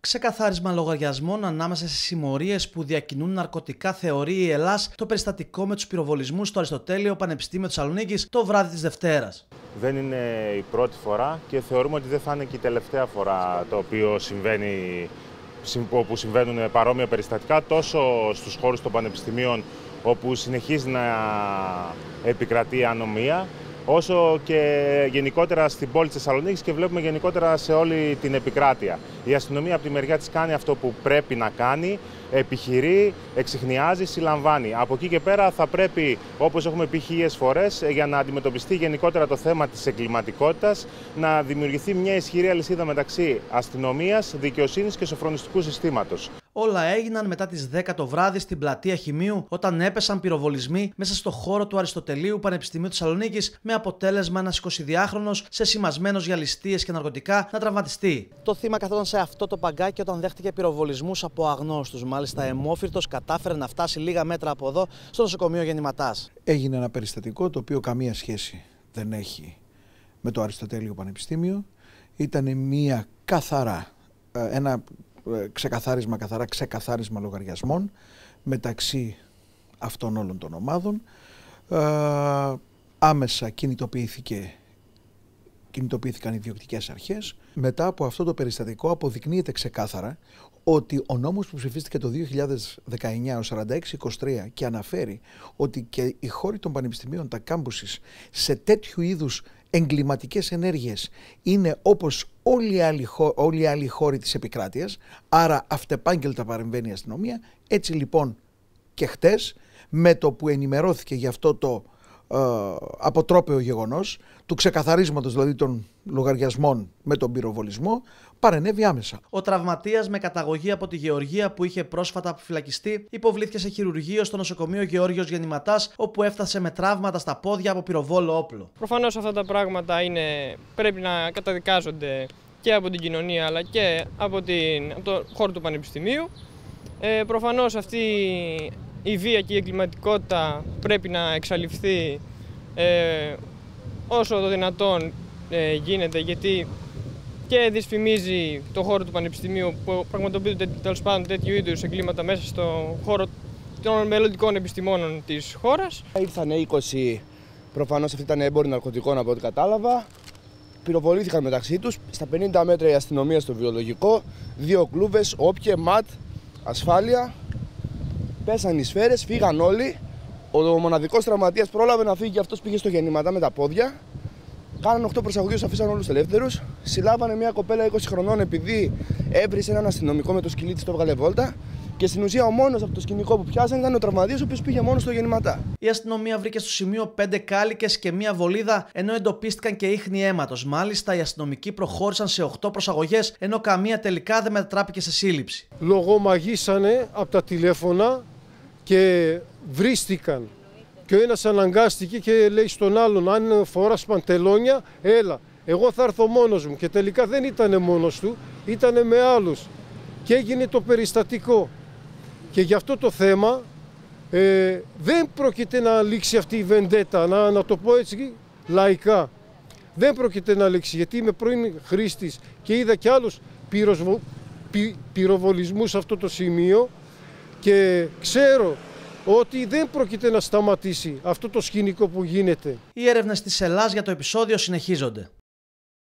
Ξεκαθάρισμα λογαριασμών ανάμεσα σε συμμορίες που διακινούν ναρκωτικά, θεωρεί η Ελλάς το περιστατικό με τους πυροβολισμούς στο Αριστοτέλειο Πανεπιστήμιο Θεσσαλονίκης το βράδυ της Δευτέρας. Δεν είναι η πρώτη φορά και θεωρούμε ότι δεν θα είναι και η τελευταία φορά το οποίο όπου συμβαίνουν παρόμοια περιστατικά τόσο στους χώρους των πανεπιστημίων όπου συνεχίζει να επικρατεί η ανομία, όσο και γενικότερα στην πόλη της Θεσσαλονίκης και βλέπουμε γενικότερα σε όλη την επικράτεια. Η αστυνομία από τη μεριά της κάνει αυτό που πρέπει να κάνει, επιχειρεί, εξιχνιάζει, συλλαμβάνει. Από εκεί και πέρα θα πρέπει, όπως έχουμε πει χίλιες φορές, για να αντιμετωπιστεί γενικότερα το θέμα της εγκληματικότητας, να δημιουργηθεί μια ισχυρή αλυσίδα μεταξύ αστυνομίας, δικαιοσύνης και σοφρονιστικού συστήματος. Όλα έγιναν μετά τις 10 το βράδυ στην πλατεία Χημείου, όταν έπεσαν πυροβολισμοί μέσα στο χώρο του Αριστοτελείου Πανεπιστημίου Θεσσαλονίκης, με αποτέλεσμα ένας 22χρονος, σεσημασμένος για ληστείες και ναρκωτικά, να τραυματιστεί. Το θύμα καθόταν σε αυτό το παγκάκι όταν δέχτηκε πυροβολισμούς από αγνώστους. Μάλιστα, αιμόφυρτος κατάφερε να φτάσει λίγα μέτρα από εδώ στο νοσοκομείο Γεννηματάς. Έγινε ένα περιστατικό το οποίο καμία σχέση δεν έχει με το Αριστοτέλειο Πανεπιστήμιο. Ήταν ένα ξεκαθάρισμα λογαριασμών μεταξύ αυτών όλων των ομάδων. Άμεσα κινητοποιήθηκαν οι διοκτικές αρχές. Μετά από αυτό το περιστατικό αποδεικνύεται ξεκάθαρα ότι ο νόμος που ψηφίστηκε το 2019, ο 4623, και αναφέρει ότι και οι χώροι των πανεπιστημίων, τα κάμπουσις, σε τέτοιου είδους εγκληματικές ενέργειες είναι όπως όλοι οι άλλοι χώροι της επικράτειας, άρα αυτεπάγγελτα παρεμβαίνει η αστυνομία. Έτσι λοιπόν και χτες, με το που ενημερώθηκε για αυτό το αποτρόπαιο γεγονός, του ξεκαθαρίσματος δηλαδή των λογαριασμών με τον πυροβολισμό, παρενέβη άμεσα. Ο τραυματίας, με καταγωγή από τη Γεωργία που είχε πρόσφατα αποφυλακιστεί, υποβλήθηκε σε χειρουργείο στο νοσοκομείο Γεώργιος Γεννηματάς, όπου έφτασε με τραύματα στα πόδια από πυροβόλο όπλο. Προφανώς αυτά τα πράγματα πρέπει να καταδικάζονται και από την κοινωνία αλλά και από το χώρο του Πανεπιστημίου. Προφανώς αυτή η βία και η εγκληματικότητα πρέπει να εξαλειφθεί όσο το δυνατόν γίνεται, γιατί και δυσφημίζει το χώρο του Πανεπιστημίου που πραγματοποιούνται τέλος πάντων τέτοιου είδους εγκλήματα μέσα στο χώρο των μελλοντικών επιστημόνων της χώρας. Ήρθαν 20, προφανώς αυτοί ήταν έμποροι ναρκωτικών από ό,τι κατάλαβα. Πυροβολήθηκαν μεταξύ τους, στα 50 μέτρα η αστυνομία στο βιολογικό, 2 κλούβες, όπιε, ματ, ασφάλεια. Πέσαν οι σφαίρες, φύγαν όλοι. Ο μοναδικός τραυματίας πρόλαβε να φύγει, αυτός πήγε στο Γεννηματά με τα πόδια. Κάνανε 8 προσαγωγούς, αφήσαν όλους ελεύθερους. Συλλάβανε μια κοπέλα 20 χρονών επειδή έβρισε έναν αστυνομικό με το σκυλί της, το έβγαλε βόλτα. Και στην ουσία ο μόνος από το σκηνικό που πιάσανε ήταν ο τραυματίας, ο οποίος πήγε μόνος στο Γεννηματά. Η αστυνομία βρήκε στο σημείο 5 κάλικες και μία βολίδα, ενώ εντοπίστηκαν και ίχνη αίματος. Μάλιστα, οι αστυνομικοί προχώρησαν σε 8 προσαγωγές, ενώ καμία τελικά δεν μετατράπηκε σε σύλληψη. Λογομαγίσανε από τα τηλέφωνα και βρίστηκαν. Και ο ένας αναγκάστηκε και λέει στον άλλον: αν φοράς παντελόνια, έλα, εγώ θα έρθω μόνος μου. Και τελικά δεν ήταν μόνος του, ήταν με άλλους. Και έγινε το περιστατικό. Και για αυτό το θέμα δεν πρόκειται να λήξει αυτή η βεντέτα, να το πω έτσι λαϊκά. Δεν πρόκειται να λήξει, γιατί είμαι πρώην χρήστης και είδα και άλλους πυροβολισμούς σε αυτό το σημείο και ξέρω ότι δεν πρόκειται να σταματήσει αυτό το σκηνικό που γίνεται. Οι έρευνες της Ελλάς για το επεισόδιο συνεχίζονται.